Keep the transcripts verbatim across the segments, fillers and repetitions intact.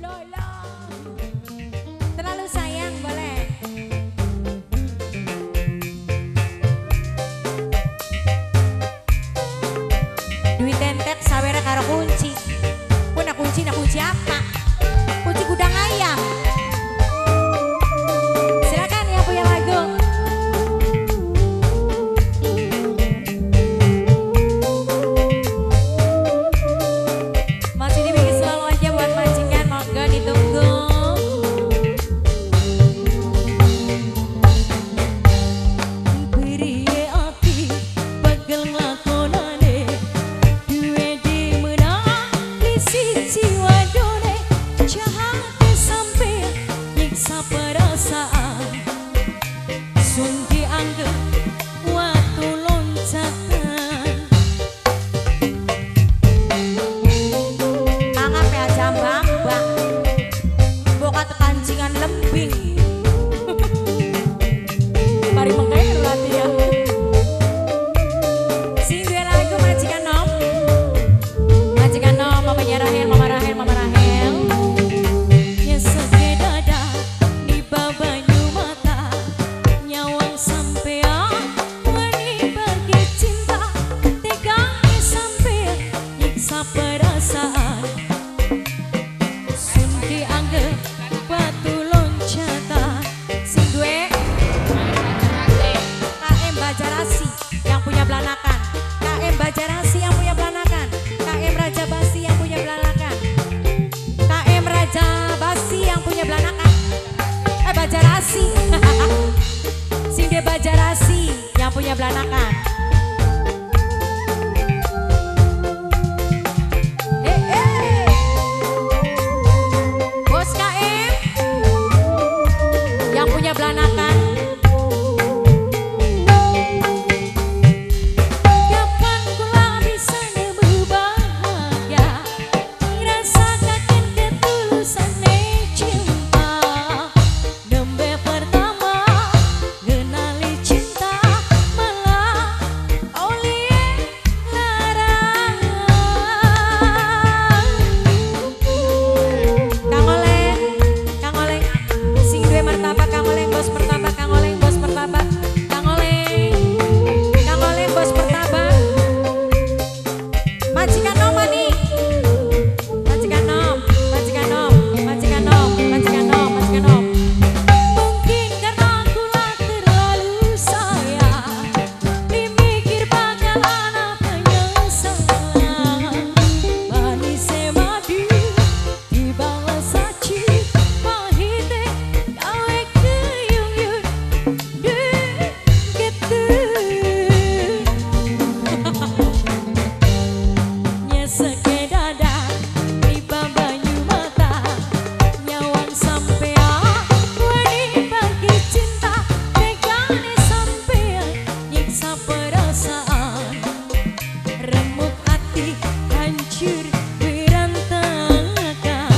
Lolo. Terlalu sayang boleh. Duit tentek sawere karo kunci. Kue nak kunci, nak kunci apa? Kunci gudang ayam. Silakan yang punya lagu. Masih dibikin selalu aja buat majikan, monggo ditunggu. Priye ati pegel lakonane duwe di menang di siji wadone jahat sampe nyiksa perasaan sun dianggep watu loncatan Anggap ya jambang, bang. Boka tekancingan lembing. Mari mengkair latihan. Sing duwe lagu majikan nom. Majikan nom, mamanya Rahel, mama Rahel, mama Rahel. nyesek dada di babanyu mata nyawang sampean wani bagi cinta tegangnya sampean nyiksa perasaan sun dianggep batu loncatan Sing duwe K M Bajarasi yang punya belanakan. K M Bajarasi yang punya belanakan. K M Raja Basi yang punya belanakan. K M Raja Basi yang punya belanakan. Eh Bajarasi. Sing duwe Bajarasi yang punya belanakan. Eh, eh. Bos K M yang punya belanakan. kapan kula bisa nemu bahagia ngerasakan ketulusan cinta nembe pertama ngenali cinta malah oleh larang Kang Oleng, Kang Oleng, sing duwe martabak Kang Oleng, bos martabak Kang Oleng, bos martabak Kang Oleng, Kang Oleng, bos martabak. Majikan nom nih, majikan nom, majikan nom, majikan nom, majikan nom, majikan nom. mungkin karena kula terlalu sayang dimikir bakal anak penyesalan manis madu dibalas saci pahite gawe keyung-yung deh gitu nyesek dada di babanyu mata nyawang sampean wani bagi cinta tegane sampean nyiksa perasaan remuk hati hancur berantakan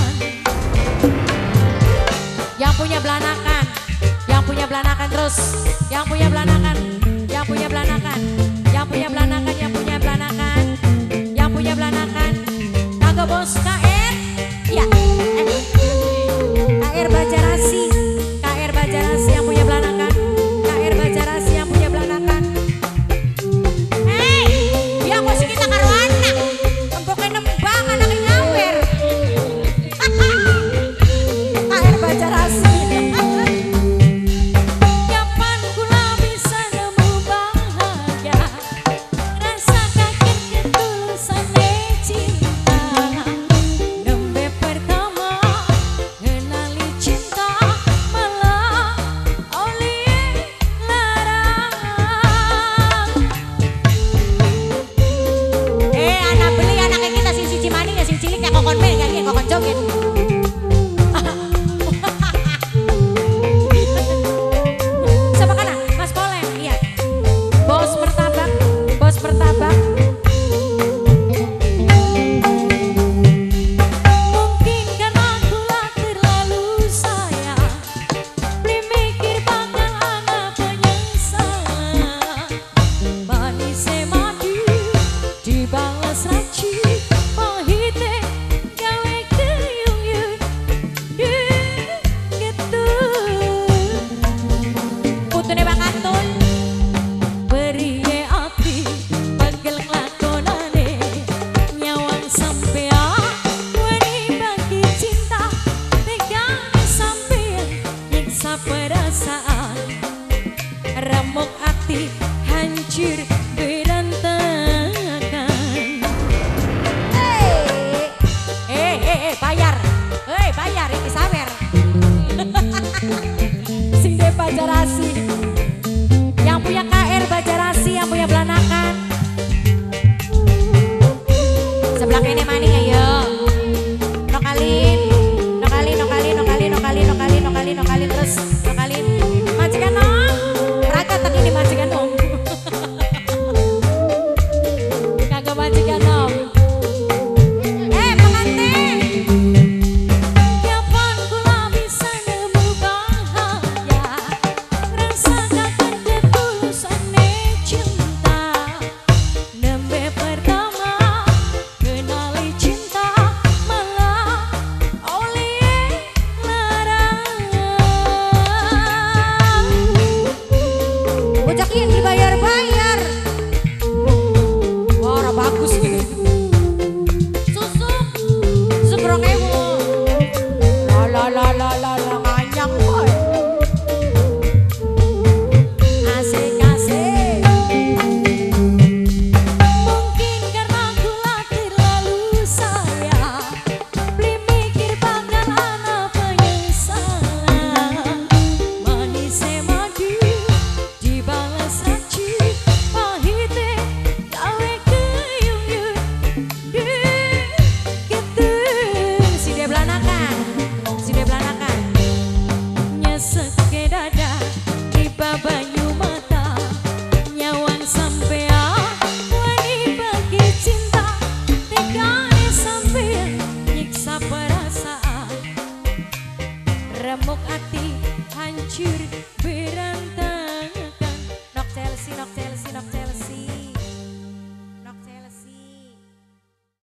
Yang punya belanakan, yang punya belanakan terus, yang punya belanakan, yang punya belanakan, yang punya belanakan, yang punya belanakan, yang punya belanakan. Kagak bos K R, ya, eh. K R Bajarasi, K R Bajarasi yang punya belanakan, K R Bajarasi yang punya belanakan. Hei, biar bos kita karo anak, empoknya nembang anaknya nyawer. K R Bajarasi. kapan kula bisa nemu bahagia rasa kaget ketulusan cinta nembe pertama ngenali cinta malah oleh larang Eh, anak beli anaknya kita sing siji maning ya sing cilik kayak kokon men kayak kokon joget.